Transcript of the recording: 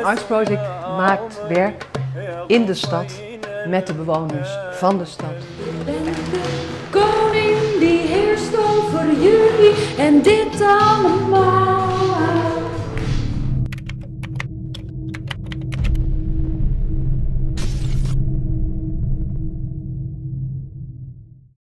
Arts Project maakt werk in de stad met de bewoners van de stad. Ben de koning die heerst over jullie en dit allemaal.